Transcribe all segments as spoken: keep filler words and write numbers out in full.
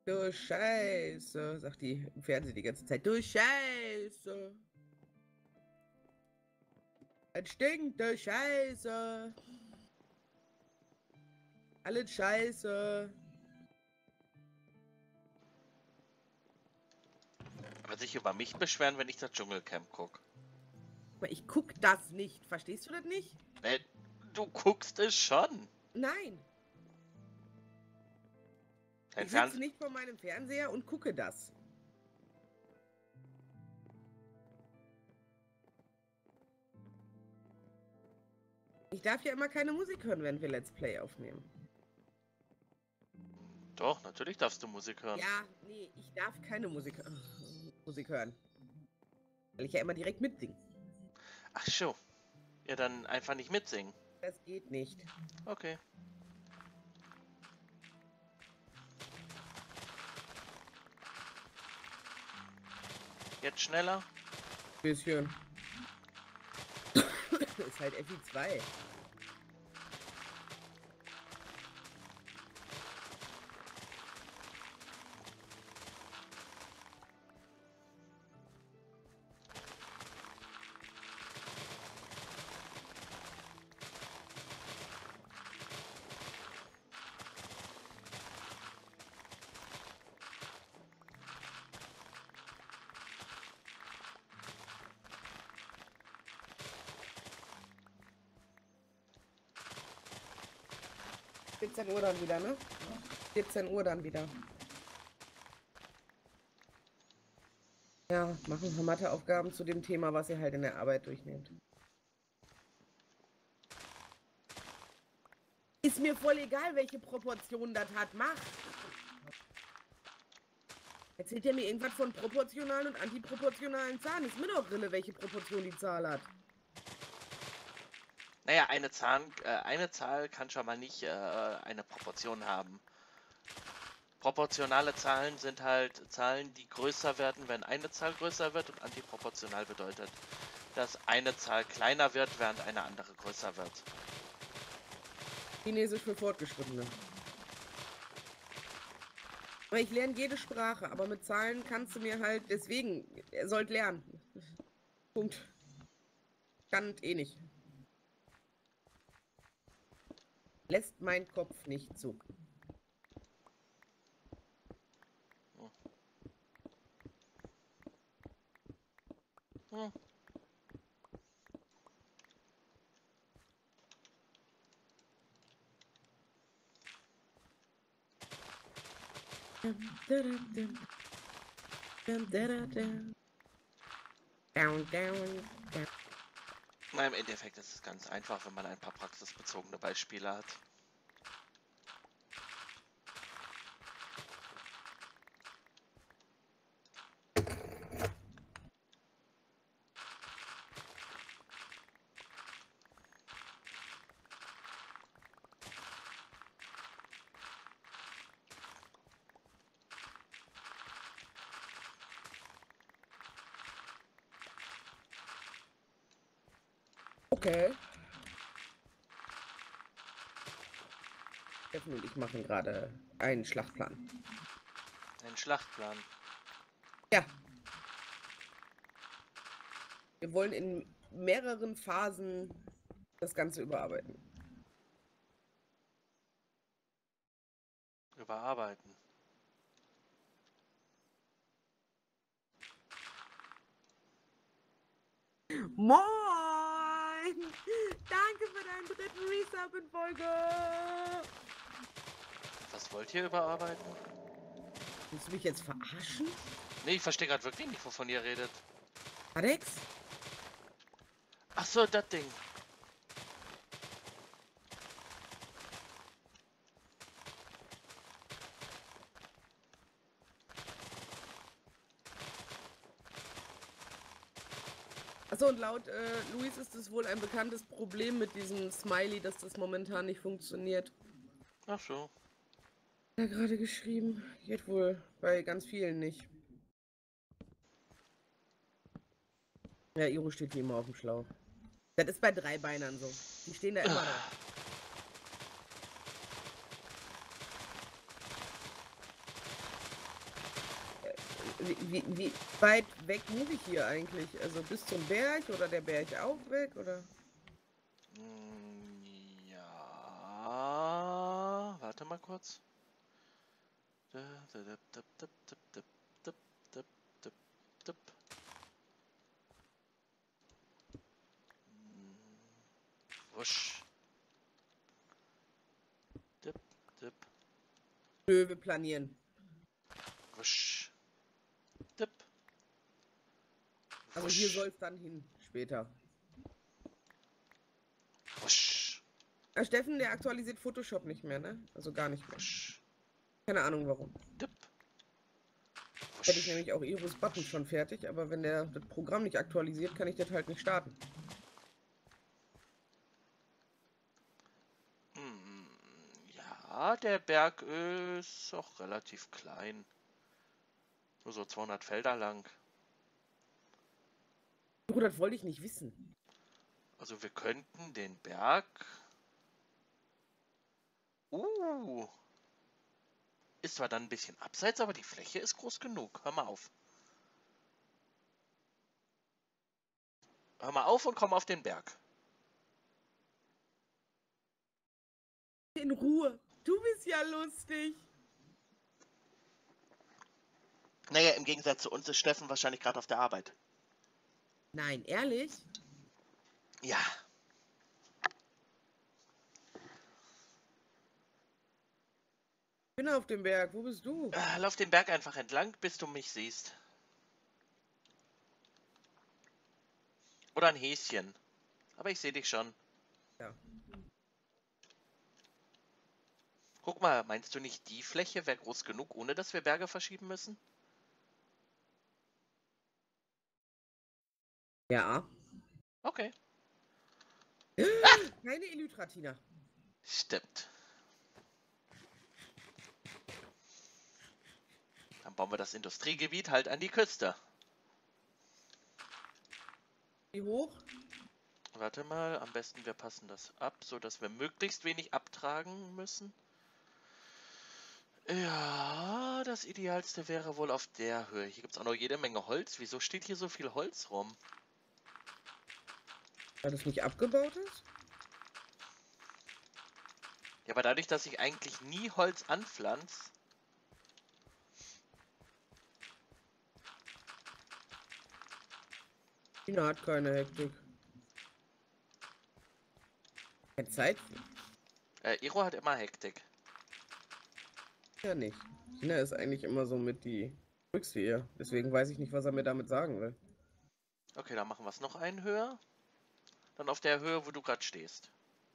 Du Scheiße, sagt die im Fernsehen die ganze Zeit. Du Scheiße. Es stinkt, du Scheiße. Alles Scheiße. Wird sich über mich beschweren, wenn ich das Dschungelcamp gucke. Aber ich guck das nicht. Verstehst du das nicht? Äh, du guckst es schon. Nein. Dein Ich sitze Fernseh nicht vor meinem Fernseher und gucke das. Ich darf ja immer keine Musik hören, wenn wir Let's Play aufnehmen. Doch, natürlich darfst du Musik hören. Ja, nee, ich darf keine Musik, äh, Musik hören. Weil ich ja immer direkt mitsinge. Ach so. Ja, dann einfach nicht mitsingen. Das geht nicht. Okay. Jetzt schneller. Bisschen. Ist halt F I zwei. vierzehn Uhr dann wieder, ne? vierzehn Uhr dann wieder. Ja, machen wir Matheaufgaben zu dem Thema, was ihr halt in der Arbeit durchnehmt. Ist mir voll egal, welche Proportionen das hat. Mach! Erzählt ihr mir irgendwas von proportionalen und antiproportionalen Zahlen? Ist mir doch Rille, welche Proportion die Zahl hat. Naja, eine Zahl, äh, eine Zahl kann schon mal nicht äh, eine Proportion haben. Proportionale Zahlen sind halt Zahlen, die größer werden, wenn eine Zahl größer wird, und antiproportional bedeutet, dass eine Zahl kleiner wird, während eine andere größer wird. Chinesisch für Fortgeschrittene. Aber ich lerne jede Sprache, aber mit Zahlen kannst du mir halt, deswegen, ihr sollt lernen. Punkt. Kann eh nicht. Lässt mein Kopf nicht zu. Hm. Down, down, down. Na, im Endeffekt ist es ganz einfach, wenn man ein paar praxisbezogene Beispiele hat. Okay. Steffen und ich machen gerade einen Schlachtplan. Ein Schlachtplan. Ja. Wir wollen in mehreren Phasen das Ganze überarbeiten. Überarbeiten. Moin! Danke für deinen dritten Resub in Folge! Was wollt ihr überarbeiten? Willst du mich jetzt verarschen? Nee, ich verstehe gerade wirklich nicht, wovon ihr redet. Alex? Ach so, das Ding. Achso, und laut äh, Luis ist es wohl ein bekanntes Problem mit diesem Smiley, dass das momentan nicht funktioniert. Ach so. Hat er gerade geschrieben. Geht wohl bei ganz vielen nicht. Ja, Iro steht wie immer auf dem Schlauch. Das ist bei Dreibeinern so. Die stehen da immer drauf. wie, wie, wie weit weg muss ich hier eigentlich? Also bis zum Berg oder der Berg auch weg oder? Mm, Ja, warte mal kurz. Da, da, da, da, da, da, da, da, da, da, da. Mm, Wusch. Dip, dip, Nö, wir planieren. wusch. Dip, Also hier soll wusch, es dann hin, später. wusch, Ah, Steffen, der aktualisiert Photoshop nicht mehr, ne? Also gar nicht mehr. wusch. Keine Ahnung warum. Dip, Hätte ich wusch. nämlich auch Iris Button schon fertig, aber wenn der das Programm nicht aktualisiert, kann ich das halt nicht starten. Mm, Ja, der Berg ist auch relativ klein. Nur so zweihundert Felder lang. Gut, das wollte ich nicht wissen. Also wir könnten den Berg... Uh, ist zwar dann ein bisschen abseits, aber die Fläche ist groß genug. Hör mal auf. Hör mal auf und komm auf den Berg. In Ruhe. Du bist ja lustig. Naja, im Gegensatz zu uns ist Steffen wahrscheinlich gerade auf der Arbeit. Nein, ehrlich? Ja. Ich bin auf dem Berg. Wo bist du? Äh, lauf den Berg einfach entlang, bis du mich siehst. Oder ein Häschen. Aber ich sehe dich schon. Ja. Guck mal, meinst du nicht, die Fläche wäre groß genug, ohne dass wir Berge verschieben müssen? Ja. Okay. Keine Elytratina. Stimmt. Dann bauen wir das Industriegebiet halt an die Küste. Wie hoch? Warte mal, am besten wir passen das ab, so dass wir möglichst wenig abtragen müssen. Ja, das Idealste wäre wohl auf der Höhe. Hier gibt es auch noch jede Menge Holz. Wieso steht hier so viel Holz rum? Weil das nicht abgebaut ist? Ja, aber dadurch, dass ich eigentlich nie Holz anpflanze, Tina hat keine Hektik. Keine Zeit? äh, Iro hat immer Hektik. Ja, nicht. Tina ist eigentlich immer so mit die ruhigste hier. Deswegen weiß ich nicht, was er mir damit sagen will. Okay, dann machen wir es noch einen höher. Dann auf der Höhe, wo du gerade stehst.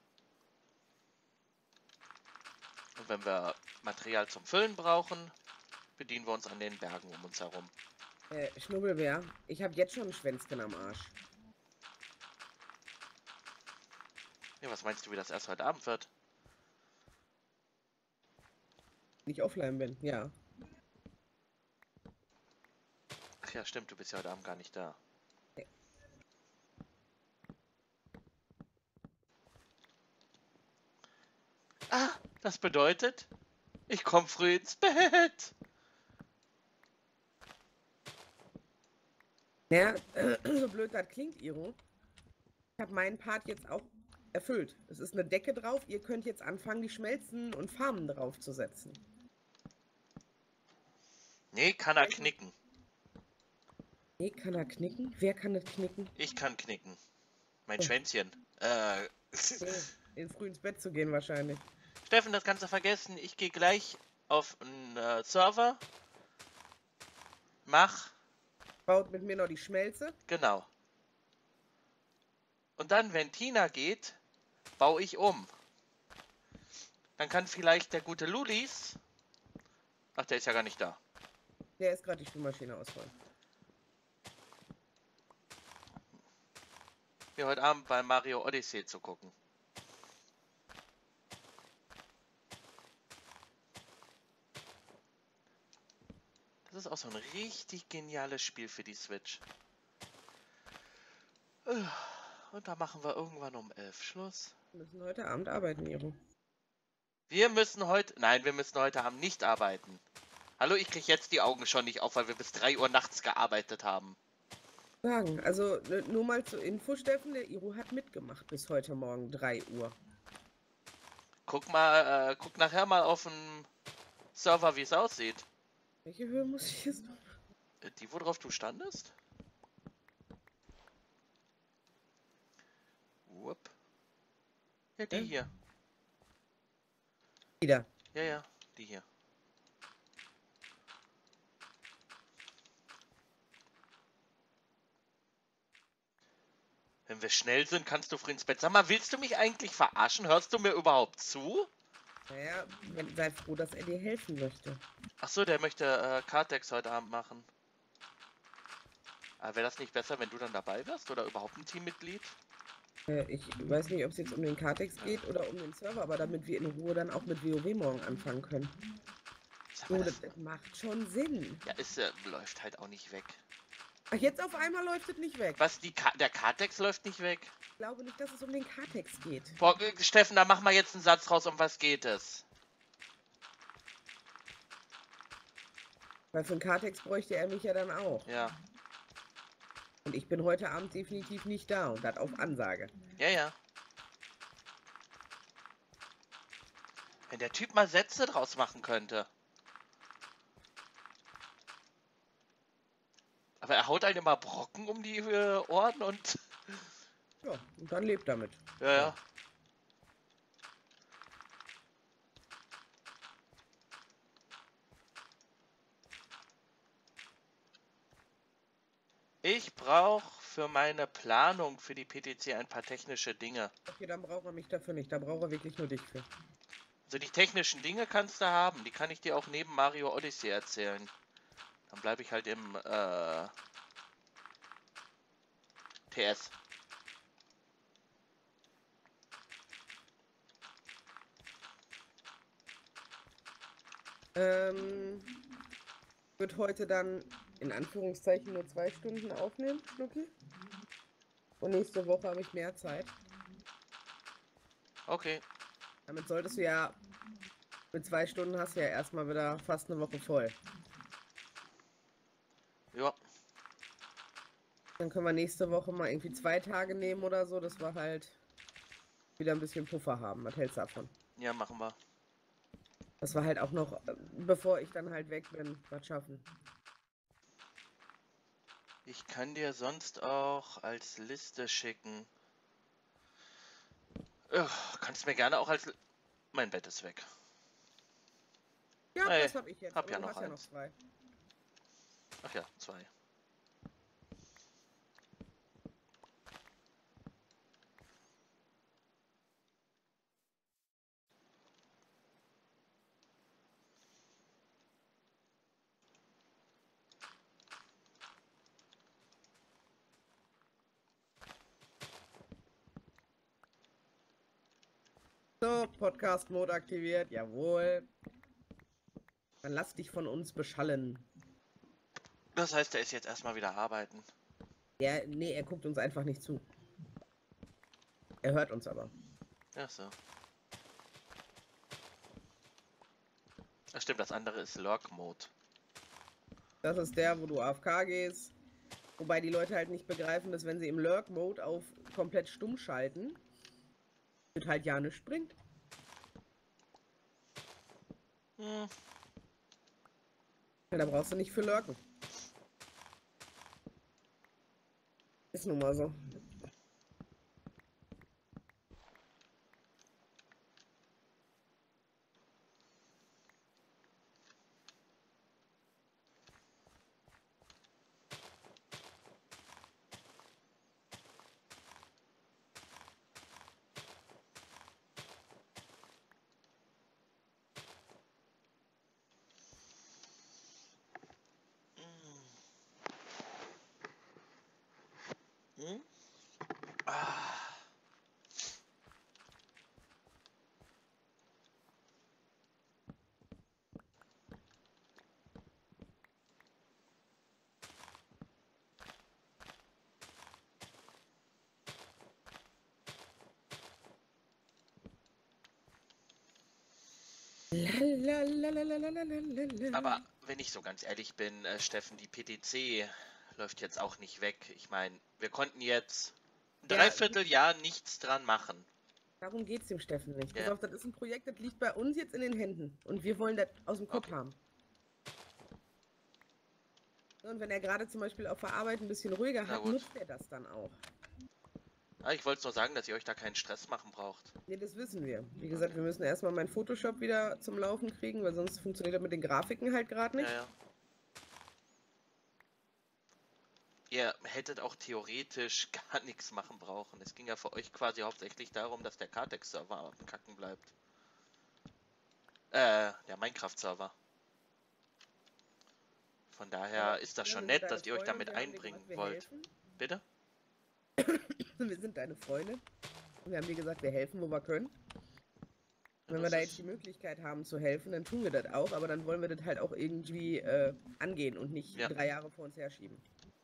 Und wenn wir Material zum Füllen brauchen, bedienen wir uns an den Bergen um uns herum. Äh, Schnubbelbär, ich habe jetzt schon ein Schwänzchen am Arsch. Ja, was meinst du, wie das erst heute Abend wird? Wenn ich offline bin, ja. Ach ja, stimmt, du bist ja heute Abend gar nicht da. Nee. Ah, das bedeutet, ich komme früh ins Bett. Ja, äh, so blöd das klingt, Iro. Ich habe meinen Part jetzt auch erfüllt. Es ist eine Decke drauf. Ihr könnt jetzt anfangen, die Schmelzen und Farmen draufzusetzen. Nee, kann er knicken. Nee, kann er knicken? Wer kann das knicken? Ich kann knicken. Mein Oh. Schwänzchen. Äh. Nee, in früh ins Bett zu gehen wahrscheinlich. Steffen, das kannst du vergessen. Ich gehe gleich auf einen äh, Server. Mach. Baut mit mir noch die Schmelze. Genau. Und dann, wenn Tina geht, baue ich um. Dann kann vielleicht der gute Lulis... Ach, der ist ja gar nicht da. Der ist gerade die Spülmaschine ausräumen. Mir heute Abend bei Mario Odyssey zu gucken. Das ist auch so ein richtig geniales Spiel für die Switch. Und da machen wir irgendwann um elf Schluss. Wir müssen heute Abend arbeiten, Iro. Wir müssen heute... Nein, wir müssen heute Abend nicht arbeiten. Hallo, ich krieg jetzt die Augen schon nicht auf, weil wir bis drei Uhr nachts gearbeitet haben. Sagen. Also ne, nur mal zur Info, Steffen, der Iro hat mitgemacht bis heute Morgen drei Uhr. Guck mal, äh, guck nachher mal auf dem Server, wie es aussieht. Welche Höhe muss ich jetzt noch? Äh, Die, worauf du standest? Wupp. Ja, die Äh? hier. Wieder. Ja, ja, die hier. Wenn wir schnell sind, kannst du früh ins Bett. Sag mal, willst du mich eigentlich verarschen? Hörst du mir überhaupt zu? Naja, wenn, sei froh, dass er dir helfen möchte. Ach so, der möchte äh, Kartex heute Abend machen. Aber wäre das nicht besser, wenn du dann dabei wärst? Oder überhaupt ein Teammitglied? Äh, ich weiß nicht, ob es jetzt um den Kartex geht oder um den Server, aber damit wir in Ruhe dann auch mit WoW morgen anfangen können. Sag So, mal, das, das, das macht schon Sinn. ja, es äh, läuft halt auch nicht weg. Ach, jetzt auf einmal läuft es nicht weg. Was, die Ka der Kartex läuft nicht weg? Ich glaube nicht, dass es um den Kartex geht. Boah, äh, Steffen, da mach mal jetzt einen Satz raus, um was geht es? Weil für den Kartex bräuchte er mich ja dann auch. Ja, Und ich bin heute Abend definitiv nicht da und das auf Ansage. ja, ja. Wenn der Typ mal Sätze draus machen könnte. Aber er haut einem immer Brocken um die äh, Ohren und... Ja, und dann lebt damit. Ja, ja. Ich brauche für meine Planung für die P T C ein paar technische Dinge. Okay, dann braucht er mich dafür nicht. Da braucht er wirklich nur dich für. Also die technischen Dinge kannst du haben. Die kann ich dir auch neben Mario Odyssey erzählen. Dann bleibe ich halt im äh, T S. Ähm, wird heute dann in Anführungszeichen nur zwei Stunden aufnehmen, Schnucki. Und nächste Woche habe ich mehr Zeit. Okay. Damit solltest du ja, mit zwei Stunden hast du ja erstmal wieder fast eine Woche voll. Ja. Dann können wir nächste Woche mal irgendwie zwei Tage nehmen oder so, dass wir halt wieder ein bisschen Puffer haben. Was hältst du davon? Ja, machen wir. Dass wir halt auch noch, äh, bevor ich dann halt weg bin, was schaffen. Ich kann dir sonst auch als Liste schicken. Ugh, kannst mir gerne auch als... Li- Mein Bett ist weg. Ja, Hey, das habe ich jetzt. hab Aber ja du noch hast ja noch eins. zwei. Ach ja, zwei. So, Podcast-Mode aktiviert, jawohl. Dann lass dich von uns beschallen. Das heißt, er ist jetzt erstmal wieder arbeiten. Ja, nee, er guckt uns einfach nicht zu. Er hört uns aber. Ach so. Ach stimmt, das andere ist Lurk-Mode. Das ist der, wo du A F K gehst. Wobei die Leute halt nicht begreifen, dass wenn sie im Lurk-Mode auf komplett stumm schalten, wird halt ja nichts bringt. Hm. Ja, da brauchst du nicht für lurken. Ist nun mal so. Hm? Ah. Lalalalalalala. Aber wenn ich so ganz ehrlich bin, äh, Steffen, die P T C läuft jetzt auch nicht weg. Ich meine, wir konnten jetzt ein Ja, Dreivierteljahr nichts dran machen. darum geht es dem Steffen nicht. Pass Ja. auf, das ist ein Projekt, das liegt bei uns jetzt in den Händen. Und wir wollen das aus dem Kopf Okay. haben. Und wenn er gerade zum Beispiel auf der Arbeit ein bisschen ruhiger Na hat, gut. nutzt er das dann auch. Ah, ich wollte nur sagen, dass ihr euch da keinen Stress machen braucht. Nee, das wissen wir. Wie gesagt, wir müssen erstmal meinen Photoshop wieder zum Laufen kriegen, weil sonst funktioniert das mit den Grafiken halt gerade nicht. Ja, ja. Ihr hättet auch theoretisch gar nichts machen brauchen. Es ging ja für euch quasi hauptsächlich darum, dass der Kartex-Server am Kacken bleibt. Äh, der Minecraft-Server. Von daher Ja, ist das wir schon sind nett, deine dass ihr euch Freunde damit und wir haben dir einbringen gesagt, wir wollt. helfen. Bitte? Wir sind deine Freunde. Und wir haben dir gesagt, wir helfen, wo wir können. Ja, Wenn wir das da ist- jetzt die Möglichkeit haben zu helfen, dann tun wir das auch, aber dann wollen wir das halt auch irgendwie äh, angehen und nicht Ja. drei Jahre vor uns herschieben.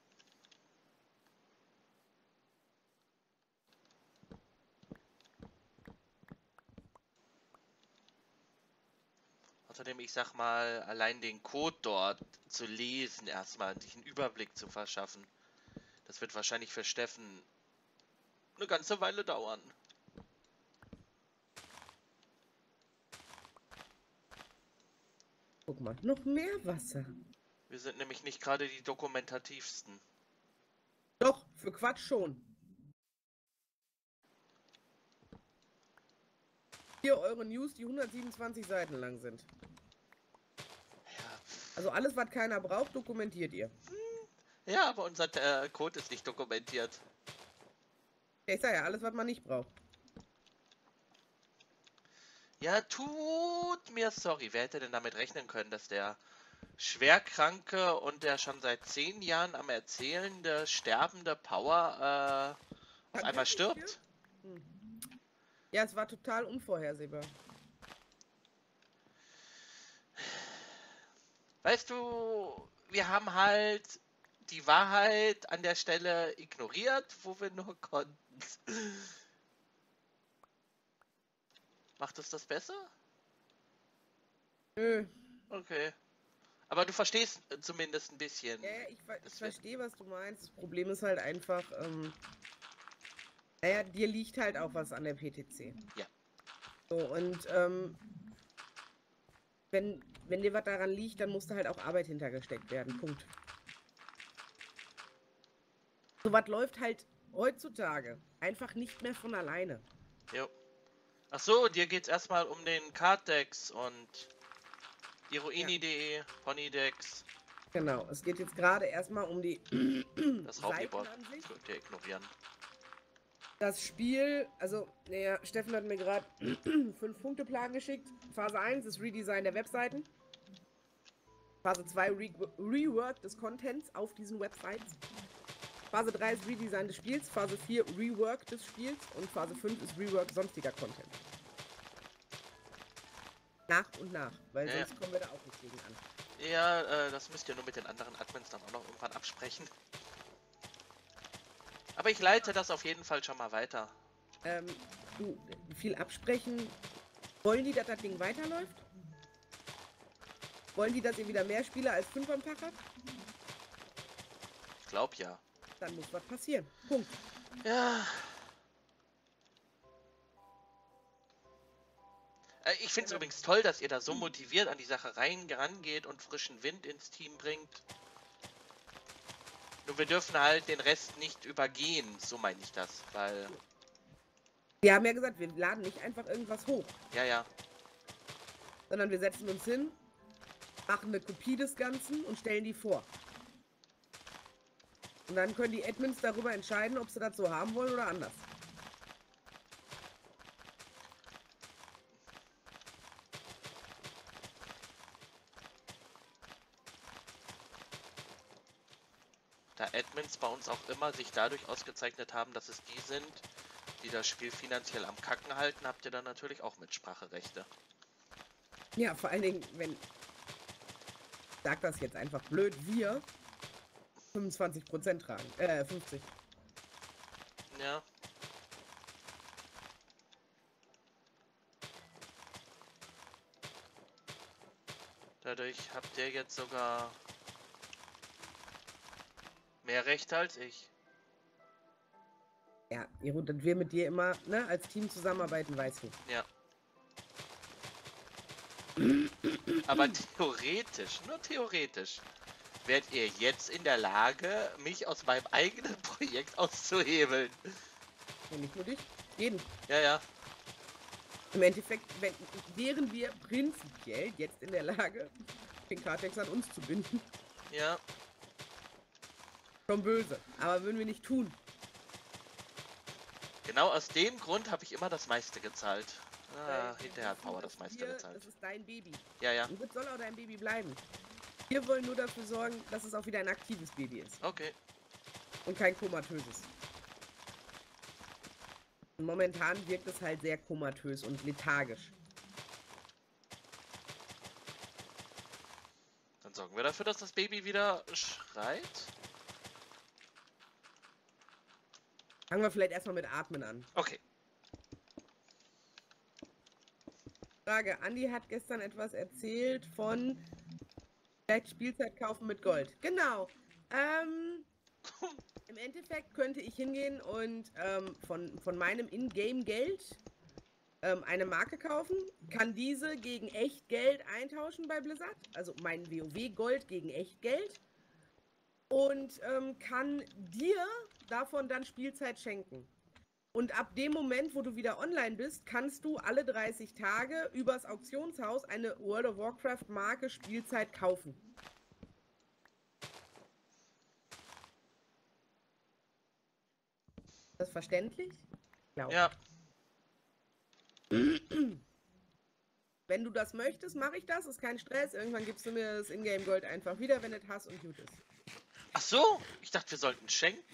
Außerdem, ich sag mal, allein den Code dort zu lesen, erstmal sich einen Überblick zu verschaffen, das wird wahrscheinlich für Steffen eine ganze Weile dauern. Guck mal, noch mehr Wasser. Wir sind nämlich nicht gerade die dokumentativsten. Doch, für Quatsch schon. Hier eure News, die hundertsiebenundzwanzig Seiten lang sind. Ja, Also alles, was keiner braucht, dokumentiert ihr. ja, aber unser äh, Code ist nicht dokumentiert. Ja, ich sag ja, alles, was man nicht braucht. Ja, tut mir sorry. Wer hätte denn damit rechnen können, dass der schwerkranke und der schon seit zehn Jahren am erzählende, sterbende Power äh, auf Kann einmal das nicht stirbt? Hm. Ja, es war total unvorhersehbar. Weißt du, wir haben halt die Wahrheit an der Stelle ignoriert, wo wir nur konnten. Macht es das besser? Nö. Okay. Aber du verstehst äh, zumindest ein bisschen. Ja, ja, ich, ver ich Das wird- verstehe, was du meinst. Das Problem ist halt einfach, ähm, naja, dir liegt halt auch was an der P T C. Ja. So, und ähm, wenn, wenn dir was daran liegt, dann muss da halt auch Arbeit hintergesteckt werden. Punkt. So was läuft halt heutzutage einfach nicht mehr von alleine. Jo. Ach so, dir geht's erstmal um den Carddex und Iroini.de, Ponydex, Genau, es geht jetzt gerade erstmal um die das Seiten Raubibot an sich. könnt ihr ignorieren. Das Spiel, also, naja, Steffen hat mir gerade fünf Punkte Plan geschickt. Phase eins ist Redesign der Webseiten. Phase zwei Re Rework des Contents auf diesen Websites. Phase drei ist Redesign des Spiels. Phase vier Rework des Spiels. Und Phase fünf ist Rework sonstiger Content. Nach und nach, weil Ja, sonst kommen wir da auch nicht gegen an. Ja, äh, das müsst ihr nur mit den anderen Admins dann auch noch irgendwann absprechen. Aber ich leite das auf jeden Fall schon mal weiter. Ähm, du, viel absprechen. Wollen die, dass das Ding weiterläuft? Wollen die, dass ihr wieder mehr Spieler als fünf am Tag habt? Ich glaube ja. Dann muss was passieren. Punkt. Ja. Äh, ich finde es übrigens toll, dass ihr da so motiviert an die Sache rein rangeht und frischen Wind ins Team bringt. Nur wir dürfen halt den Rest nicht übergehen, so meine ich das, weil... Wir haben ja gesagt, wir laden nicht einfach irgendwas hoch, Ja, ja. sondern wir setzen uns hin, machen eine Kopie des Ganzen und stellen die vor. Und dann können die Admins darüber entscheiden, ob sie das so haben wollen oder anders. Da Admins bei uns auch immer sich dadurch ausgezeichnet haben, dass es die sind, die das Spiel finanziell am Kacken halten, habt ihr dann natürlich auch Mitspracherechte. Ja, vor allen Dingen, wenn, ich sag das jetzt einfach blöd, wir fünfundzwanzig Prozent tragen, äh, fünfzig. Ja. Dadurch habt ihr jetzt sogar mehr Rechte als ich. Ja, Iro, dass wir mit dir immer ne, als Team zusammenarbeiten, weißt du. Ja. Aber theoretisch, nur theoretisch, werdet ihr jetzt in der Lage, mich aus meinem eigenen Projekt auszuhebeln. Ja, nicht nur dich, jeden. Ja, ja. Im Endeffekt wenn, wären wir prinzipiell jetzt in der Lage, den Kartex an uns zu binden. Ja. Schon böse, aber würden wir nicht tun. Genau aus dem Grund habe ich immer das meiste gezahlt. Ah, Weil hinterher hat Power das das meiste hier, gezahlt. Das ist dein Baby. Ja, ja. Und das soll auch dein Baby bleiben. Wir wollen nur dafür sorgen, dass es auch wieder ein aktives Baby ist. Okay. Und kein komatöses. Und momentan wirkt es halt sehr komatös und lethargisch. Dann sorgen wir dafür, dass das Baby wieder schreit. Fangen wir vielleicht erstmal mit Atmen an. Okay. Frage, Andi hat gestern etwas erzählt von vielleicht Spielzeit kaufen mit Gold. Genau. Ähm, im Endeffekt könnte ich hingehen und ähm, von, von meinem Ingame-Geld ähm, eine Marke kaufen, kann diese gegen Echtgeld eintauschen bei Blizzard, also mein WoW-Gold gegen Echtgeld und ähm, kann dir davon dann Spielzeit schenken. Und ab dem Moment, wo du wieder online bist, kannst du alle dreißig Tage übers Auktionshaus eine World of Warcraft Marke Spielzeit kaufen. Ist das verständlich? Glaub. Ja. Wenn du das möchtest, mache ich das. Ist kein Stress. Irgendwann gibst du mir das Ingame Gold einfach wieder, wenn du es hast und gut ist. Ach so, ich dachte, wir sollten schenken.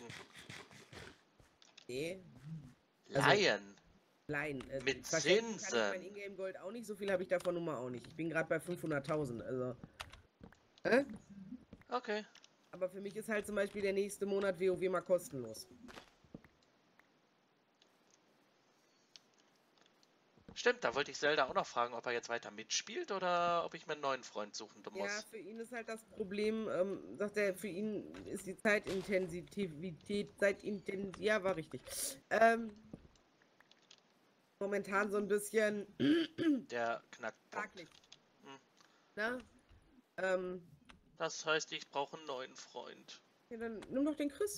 Nee. Leihen. Leihen. Äh, Mit verschenken Zinsen. kann ich mein Ingame Gold auch nicht. So viel habe ich davon nun mal auch nicht. Ich bin gerade bei fünfhunderttausend. Also. Äh? Okay. Aber für mich ist halt zum Beispiel der nächste Monat WoW mal kostenlos. Stimmt, da wollte ich Zelda auch noch fragen, ob er jetzt weiter mitspielt oder ob ich mir einen neuen Freund suchen muss. Ja, für ihn ist halt das Problem, ähm, sagt er, für ihn ist die Zeitintensität, Zeitintensiv, ja, war richtig. Ähm, momentan so ein bisschen Der Knackpunkt. fraglich. Hm. Na? Ähm, Das heißt, ich brauche einen neuen Freund. ja, dann nimm doch den Chris.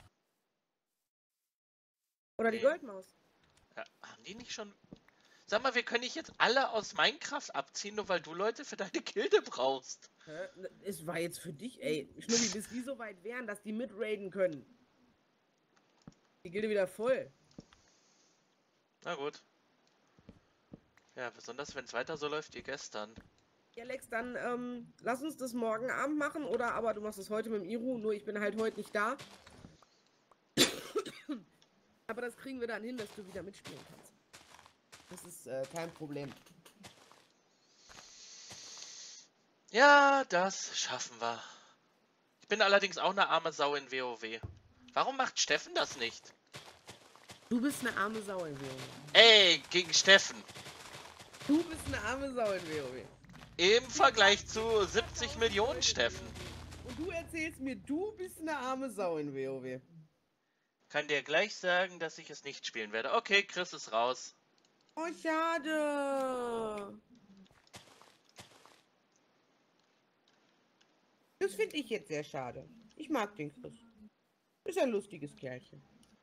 Oder die Nee. Goldmaus. Ja, haben die nicht schon... Sag mal, wir können dich jetzt alle aus Minecraft abziehen, nur weil du Leute für deine Gilde brauchst. Hä? Es war jetzt für dich, ey. Schnubbi, bis die so weit wären, dass die mitraiden können. Die Gilde wieder voll. Na gut. Ja, besonders wenn es weiter so läuft wie gestern. Ja, Lex, dann ähm, lass uns das morgen Abend machen, oder aber du machst es heute mit dem Iru, nur ich bin halt heute nicht da. Aber das kriegen wir dann hin, dass du wieder mitspielen kannst. Das ist äh, kein Problem. Ja, das schaffen wir. Ich bin allerdings auch eine arme Sau in WoW. Warum macht Steffen das nicht? Du bist eine arme Sau in WoW. Ey, gegen Steffen. Du bist eine arme Sau in WoW. Im Vergleich zu siebzig Millionen Steffen. Und du erzählst mir, du bist eine arme Sau in WoW. Kann dir gleich sagen, dass ich es nicht spielen werde. Okay, Chris ist raus. Oh, schade. Das finde ich jetzt sehr schade. Ich mag den Chris. Ist ein lustiges Kerlchen.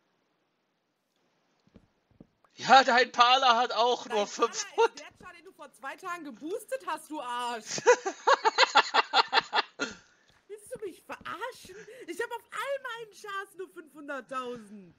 Ja, dein Parler hat auch nur fünfhundert. Der Char, den du vor zwei Tagen geboostet hast, du Arsch. Willst du mich verarschen? Ich habe auf all meinen Chars nur fünfhunderttausend.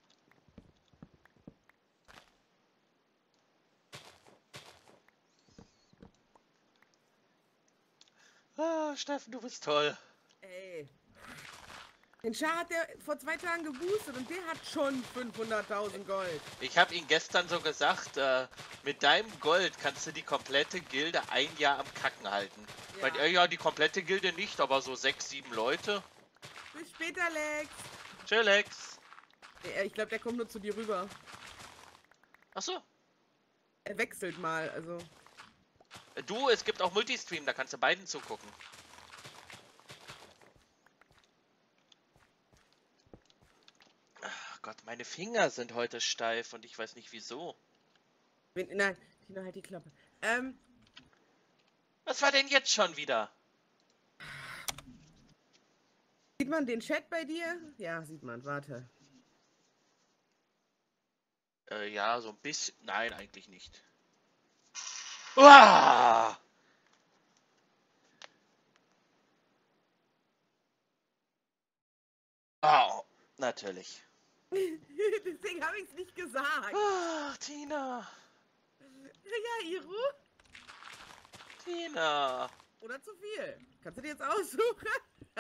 Ah, Steffen, du bist toll. Ey. Den Char hat der vor zwei Tagen geboostet und der hat schon fünfhunderttausend Gold. Ich habe ihn gestern so gesagt, äh, mit deinem Gold kannst du die komplette Gilde ein Jahr am Kacken halten. Ja. Weil, äh, ja, die komplette Gilde nicht, aber so sechs, sieben Leute. Bis später, Lex. Chillax. Ja, ich glaube, der kommt nur zu dir rüber. Achso. Er wechselt mal, also. Du, es gibt auch Multistream, da kannst du beiden zugucken. Ach Gott, meine Finger sind heute steif und ich weiß nicht wieso. Wenn, nein, Tina, halt die Klappe. Ähm, Was war denn jetzt schon wieder? sieht man den Chat bei dir? Ja, sieht man, warte. Äh, ja, so ein bisschen. Nein, eigentlich nicht. Uah! Oh, natürlich. Deswegen habe ich es nicht gesagt. Ach, Tina. Ja, Iru. Tina. Oder zu viel. Kannst du dir jetzt aussuchen?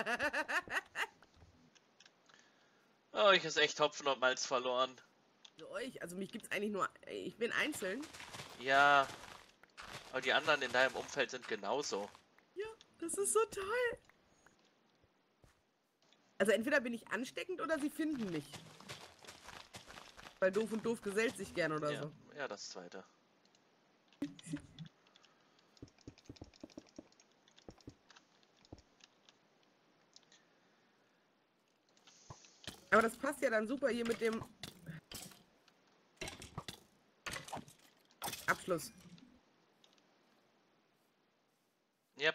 Oh, ich ist echt Hopfen und Malz verloren. Für euch, also mich gibt's eigentlich nur. Ich bin einzeln. Ja. Aber die anderen in deinem Umfeld sind genauso. Ja, das ist so toll. Also entweder bin ich ansteckend oder sie finden mich. Weil doof und doof gesellt sich gern oder Ja, so. ja, das zweite. Aber das passt ja dann super hier mit dem Abschluss. Yep.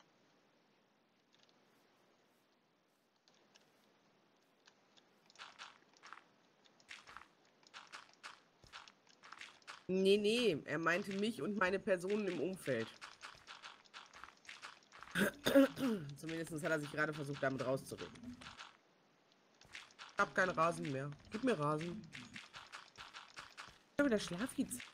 Nee, nee, er meinte mich und meine Personen im Umfeld. Zumindest hat er sich gerade versucht, damit rauszureden. Ich hab keinen Rasen mehr. Gib mir Rasen. Ich habe wieder Schlafkiez.